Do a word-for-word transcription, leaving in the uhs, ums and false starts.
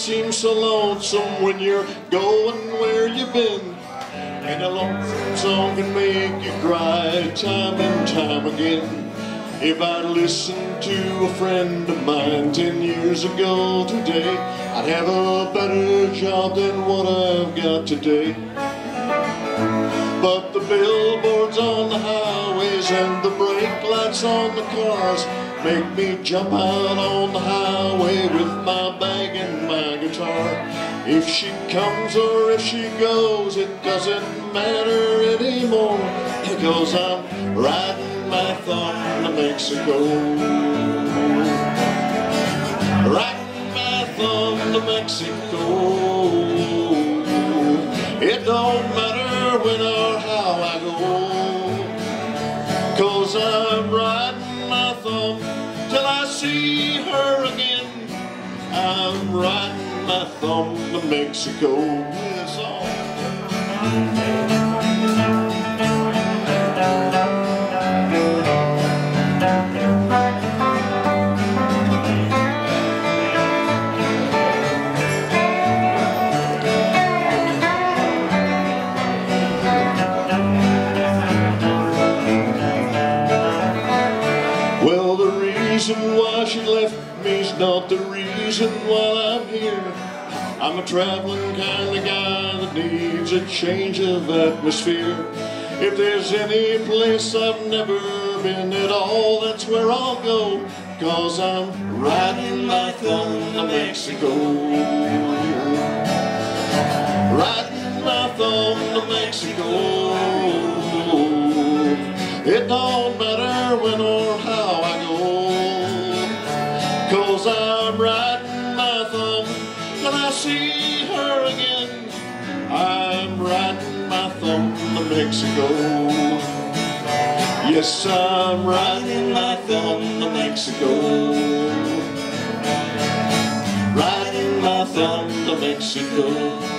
seems so lonesome when you're going where you've been. And a lonesome song can make you cry time and time again. If I'd listened to a friend of mine ten years ago today, I'd have a better job than what I've got today. But the billboards on the highways and the brake lights on the cars make me jump out on the highway with my bag and my guitar. If she comes or if she goes, it doesn't matter anymore, because I'm riding my thumb to Mexico. Riding my thumb to Mexico. It don't matter when or how I go, cause I'm riding my thumb till I see her again. I'm riding my thumb to Mexico. Yes, all. Well, the reason why she left me's not the reason why I'm here. I'm a traveling kind of guy that needs a change of atmosphere. If there's any place I've never been at all, that's where I'll go, cause I'm riding my thumb to Mexico. Riding my thumb to Mexico. It don't matter when or how I go, cause I'm riding my thumb till I see her again. I'm riding my thumb to Mexico. Yes, I'm riding my thumb to Mexico. Riding my thumb to Mexico.